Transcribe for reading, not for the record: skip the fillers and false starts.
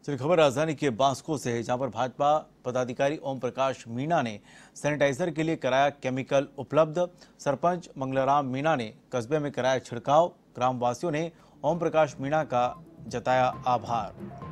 चलिए खबर राजधानी के बांसको से है, जहां पर भाजपा पदाधिकारी ओम प्रकाश मीणा ने सैनिटाइजर के लिए कराया केमिकल उपलब्ध। सरपंच मंगलाराम मीणा ने कस्बे में कराया छिड़काव। ग्रामवासियों ने ओम प्रकाश मीणा का जताया आभार।